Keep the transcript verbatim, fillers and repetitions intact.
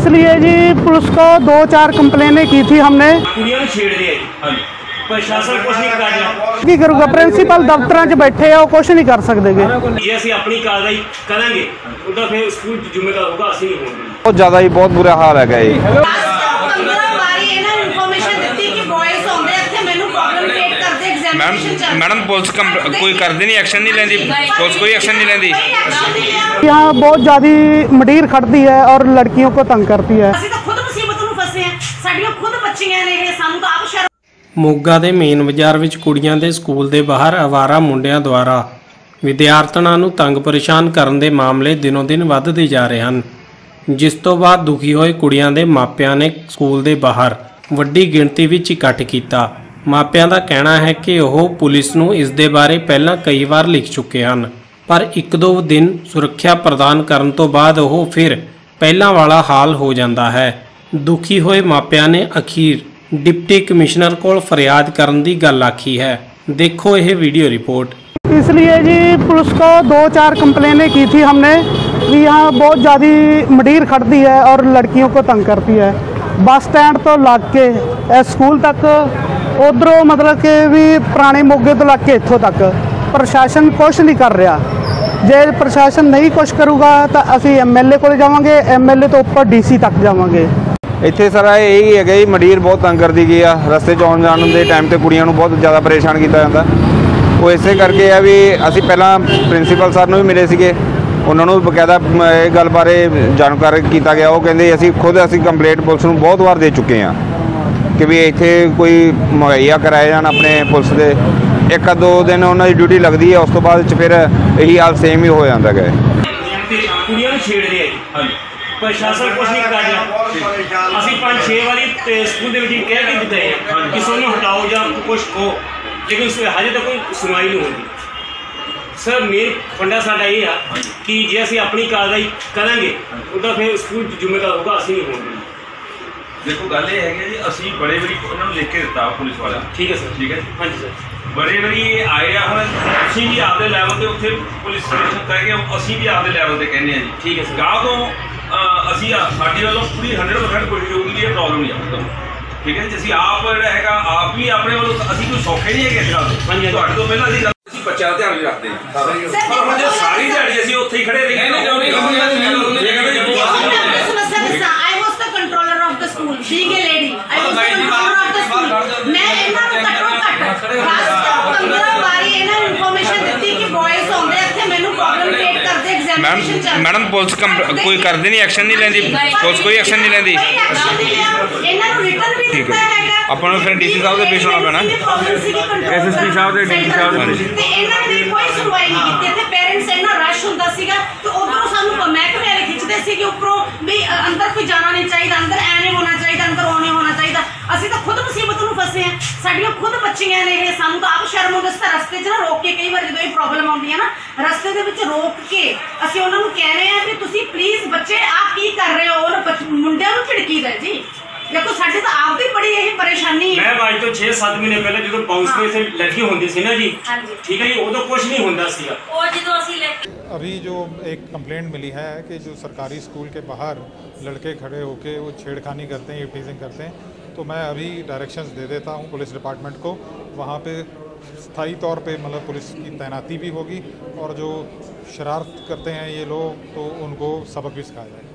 इसलिए जी पुलिस को दो चार कंप्लेनें की थी हमने। छेड़ रहे प्रशासन कुछ नहीं कर रहा की करूँगा, प्रिंसीपल दफ्तर च बैठे हो, कुछ नहीं कर सकते। जे ਅਸੀਂ ਆਪਣੀ ਕਾਰਵਾਈ ਕਰਾਂਗੇ ਉਹਦਾ ਫਿਰ ਸਕੂਲ ਜ਼ਿੰਮੇਵਾਰ ਹੋਗਾ, ਅਸੀਂ ਨਹੀਂ ਹੋਵਾਂਗੇ। ਬਹੁਤ ਜ਼ਿਆਦਾ ਹੀ ਬਹੁਤ ਬੁਰਾ ਹਾਲ ਹੈਗਾ ਜੀ। मैडम मैडम पुलिस कोई करती नहीं, एक्शन नहीं लेंदी, पुलिस कोई एक्शन नहीं लेंदी। यहाँ बहुत ज़्यादा मडीर खड़ती है और लड़कियों को तंग करती है। ਮੋਗਾ ਦੇ ਮੇਨ ਬਾਜ਼ਾਰ ਵਿੱਚ ਕੁੜੀਆਂ ਦੇ ਸਕੂਲ ਦੇ ਬਾਹਰ ਆਵਾਰਾ ਮੁੰਡਿਆਂ ਦੁਆਰਾ ਵਿਦਿਆਰਥਣਾਂ ਨੂੰ ਤੰਗ ਪਰੇਸ਼ਾਨ ਕਰਨ ਦੇ ਮਾਮਲੇ ਦਿਨੋਂ ਦਿਨ ਵੱਧਦੇ ਜਾ ਰਹੇ ਹਨ, ਜਿਸ ਤੋਂ ਬਾਅਦ ਦੁਖੀ ਹੋਏ ਕੁੜੀਆਂ ਦੇ ਮਾਪਿਆਂ ਨੇ ਸਕੂਲ ਦੇ ਬਾਹਰ ਵੱਡੀ ਗਿਣਤੀ ਵਿੱਚ ਇਕੱਠ ਕੀਤਾ। ਮਾਪਿਆਂ ਦਾ ਕਹਿਣਾ ਹੈ ਕਿ ਉਹ ਪੁਲਿਸ ਨੂੰ ਇਸ ਦੇ ਬਾਰੇ ਪਹਿਲਾਂ ਕਈ ਵਾਰ ਲਿਖ ਚੁੱਕੇ ਹਨ, ਪਰ ਇੱਕ ਦੋ ਦਿਨ ਸੁਰੱਖਿਆ ਪ੍ਰਦਾਨ ਕਰਨ ਤੋਂ ਬਾਅਦ ਉਹ ਫਿਰ ਪਹਿਲਾਂ ਵਾਲਾ ਹਾਲ ਹੋ ਜਾਂਦਾ ਹੈ। ਦੁਖੀ ਹੋਏ ਮਾਪਿਆਂ ਨੇ ਅਖੀਰ डिप्टी कमिश्नर को फरियाद करने की गल आखी है। देखो यह वीडियो रिपोर्ट। इसलिए जी पुलिस को दो चार कंप्लेनें की थी हमने कि यहाँ बहुत ज़्यादा मडीर खड़ती है और लड़कियों को तंग करती है। बस स्टैंड तो लग के स्कूल तक, उधरों मतलब कि भी पुराने मोगे तो लग के इत्थों तक प्रशासन कुछ नहीं कर रहा। जे प्रशासन नहीं कुछ करूँगा तो असी एम एल ए को जावांगे, एम एल ए तो उपर डी सी तक जावांगे। ਇੱਥੇ ਸਰ ਇਹੀ ਹੈਗਾ ਜੀ, ਮੰਡੀਰ ਬਹੁਤ ਤੰਗ ਕਰਦੀ ਗਈ ਆ। ਰਸਤੇ 'ਚ ਆਉਣ ਜਾਣ ਦੇ ਟਾਈਮ ਤੇ ਕੁੜੀਆਂ ਨੂੰ ਬਹੁਤ ਜ਼ਿਆਦਾ ਪਰੇਸ਼ਾਨ ਕੀਤਾ ਜਾਂਦਾ। ਉਹ ਇਸੇ ਕਰਕੇ ਆ ਵੀ ਅਸੀਂ ਪਹਿਲਾਂ ਪ੍ਰਿੰਸੀਪਲ ਸਰ ਨੂੰ ਵੀ ਮਿਲੇ ਸੀਗੇ, ਉਹਨਾਂ ਨੂੰ ਬਕਾਇਦਾ ਇਹ ਗੱਲ ਬਾਰੇ ਜਾਣਕਾਰੀ ਕੀਤਾ ਗਿਆ। ਉਹ ਕਹਿੰਦੇ ਅਸੀਂ ਖੁਦ ਅਸੀਂ ਕੰਪਲੇਂਟ ਪੁਲਿਸ ਨੂੰ ਬਹੁਤ ਵਾਰ ਦੇ ਚੁੱਕੇ ਹਾਂ ਕਿ ਵੀ ਇੱਥੇ ਕੋਈ ਮੁਹੱਈਆ ਕਰਾਏ ਜਾਣ ਆਪਣੇ ਪੁਲਿਸ ਦੇ। ਇੱਕ ਦੋ ਦਿਨ ਉਹਨਾਂ ਦੀ ਡਿਊਟੀ ਲੱਗਦੀ ਹੈ, ਉਸ ਤੋਂ ਬਾਅਦ 'ਚ ਫਿਰ ਇਹੀ ਹਾਲ ਸੇਮ ਹੀ ਹੋ ਜਾਂਦਾ ਹੈ। ਕੁੜੀਆਂ ਨੂੰ ਛੇੜ ਰਹੇ ਆ ਜੀ, प्रशासन कुछ नहीं कर रहा। ਅਸੀਂ ਪੰਜ ਛੇ ਵਾਰੀ ਸਕੂਲ ਦੇ ਵਿੱਚ ਕਹਿ ਕੇ ਦਿੱਤੇ ਕਿ ਸੋਨੂੰ ਹਟਾਓ ਜਾਂ ਕੁਛ ਕਹੋ, ਲੇਕਿਨ ਹਜੇ ਤੱਕ ਕੋਈ ਸੁਣਵਾਈ ਨਹੀਂ ਹੁੰਦੀ। ਸਰ ਮੇਨ ਫੰਡਾ ਸਾਡਾ ਇਹ ਆ ਕਿ ਜੇ ਅਸੀਂ ਆਪਣੀ ਕਾਰਵਾਈ ਕਰਾਂਗੇ ਉਹਦਾ ਫਿਰ ਸਕੂਲ ਜ਼ਿੰਮੇਵਾਰ ਹੋਗਾ, ਅਸੀਂ ਨਹੀਂ ਹੋਵਾਂਗੇ। ਦੇਖੋ ਗੱਲ ਇਹ ਹੈਗੀ ਜੀ, ਅਸੀਂ ਬੜੇ ਵਾਰੀ ਉਹਨਾਂ ਨੂੰ ਲਿਖ ਕੇ ਦਿੱਤਾ ਪੁਲਿਸ ਵਾਲਾ। ਠੀਕ ਹੈ ਸਰ, ਠੀਕ ਹੈ ਹਾਂਜੀ ਸਰ। ਬੜੇ ਵਾਰੀ ਇਹ ਆਏ ਆ, ਹੁਣ ਅਸੀਂ ਵੀ ਆਪਦੇ ਲੈਵਲ 'ਤੇ ਉੱਥੇ ਪੁਲਿਸ ਸਟੇਸ਼ਨ ਕਹਿ ਕੇ ਅਸੀਂ ਵੀ ਆਪਦੇ ਲੈਵਲ 'ਤੇ ਕਹਿੰਦੇ ਹਾਂ ਜੀ। ਠੀਕ ਹੈ ਸਰ। ਗਾਹ ਤੋਂ ਅਸੀਂ ਸਾਡੀ ਵੱਲੋਂ ਪੂਰੀ ਹੰਡਰਡ ਪਰਸੈਂਟ ਕੋਸ਼ਿਸ਼ ਹੋਊਗੀ ਵੀ ਇਹ ਪ੍ਰੋਬਲਮ ਨਹੀਂ ਆਉਂਦੀ। ਠੀਕ ਹੈ ਜੀ, ਅਸੀਂ ਆਪ ਜਿਹੜਾ ਹੈਗਾ ਆਪ ਵੀ ਆਪਣੇ ਵੱਲੋਂ ਅਸੀਂ ਕੋਈ ਸੌਖੇ ਨਹੀਂ ਹੈਗੇ ਇਸ ਗੱਲ ਤੋਂ। ਹਾਂਜੀ, ਤੁਹਾਡੇ ਤੋਂ ਪਹਿਲਾਂ ਅਸੀਂ ਅਸੀਂ ਬੱਚਿਆਂ ਦਾ ਧਿਆਨ ਵੀ ਰੱਖਦੇ ਹਾਂ। ਪਰ ਹੁਣ ਜੇ ਸਾਰੀ ਦਿਹਾੜੀ ਅਸੀਂ ਉੱਥੇ ਹੀ ਖੜੇ ਰਹੀਏ मैडम मैडम पुलिस कोई करती नहीं, एक्शन नहीं लेंदी, पुलिस कोई एक्शन नहीं लेंदी। ठीक है, ਆਪਾਂ ਨੂੰ ਫਿਰ ਡੀਸੀ ਸਾਹਿਬ ਦੇ ਪੇਸ਼ ਹੋਣਾ ਪੈਣਾ, ਐਸਐਸਪੀ ਸਾਹਿਬ ਦੇ, ਡੀਸੀ ਸਾਹਿਬ ਦੇ। ਤੇ ਇਹਨਾਂ ਨੇ ਕੋਈ ਸੁਣਵਾਈ ਨਹੀਂ ਕੀਤੀ। ਇੱਥੇ ਪੇਰੈਂਟਸ ਇੰਨਾ ਰਸ਼ ਹੁੰਦਾ ਸੀਗਾ ਤੇ ਉਧਰੋਂ ਸਾਨੂੰ ਮਹਿਕਮੇ ਵਾਲੇ ਖਿੱਚਦੇ ਸੀ ਕਿ ਉੱਪਰੋਂ ਵੀ ਅੰਦਰ ਕੋਈ ਜਾਣਾ ਨਹੀਂ ਚਾਹੀਦਾ, ਅੰਦਰ ਐ ਨਹੀਂ ਹੋਣਾ ਚਾਹੀਦਾ, ਅੰਦਰ ਉਹ ਨਹੀਂ ਹੋਣਾ ਚਾਹੀਦਾ। ਅਸੀਂ ਤਾਂ ਖੁਦ ਮੁਸੀਬਤ ਨੂੰ ਫਸੇ ਹਾਂ, ਸਾਡੀਆਂ ਖੁਦ ਬੱਚੀਆਂ ਨੇ ਇਹ, ਸਾਨੂੰ ਤਾਂ ਆਪ ਸ਼ਰਮ ਆਉਂਦੀ। ਅਸੀਂ ਤਾਂ ਰਸਤੇ 'ਚ ਨਾ ਰੋਕ ਕੇ ਕਈ ਵਾਰ ਜਦੋਂ ਇਹ ਪ੍ਰੋਬਲਮ ਆਉਂਦੀ ਹੈ ਨਾ, ਰਸਤੇ ਦੇ ਵਿੱਚ ਰੋਕ ਕੇ ਅਸੀਂ ਉਹਨਾਂ ਨੂੰ ਕਹਿ ਰਹੇ ਹਾਂ ਵੀ ਤੁਸੀਂ ਪਲੀਜ਼ ਬੱਚੇ ਆਹ ਕੀ ਕਰ ਰਹੇ ਹੋ। ਉਹਨਾਂ ਮੁੰਡਿਆਂ ਨੂੰ ਝਿੜਕੀਦਾ ਜੀ। देखो साढ़े तो आप भी बड़ी यही परेशानी है। मैं आज तो छह सात महीने पहले जो बाउंस पे से लड़की होती सी ना जी, ठीक है जी, वो तो कुछ नहीं होता सीगा। अभी जो एक कंप्लेंट मिली है कि जो सरकारी स्कूल के बाहर लड़के खड़े होके वो छेड़खानी करते हैं, टीजिंग करते हैं, तो मैं अभी डायरेक्शंस दे देता हूँ पुलिस डिपार्टमेंट को। वहाँ पे स्थायी तौर पे मतलब पुलिस की तैनाती भी होगी और जो शरारत करते हैं ये लोग तो उनको सबक भी सिखाया जाएगा।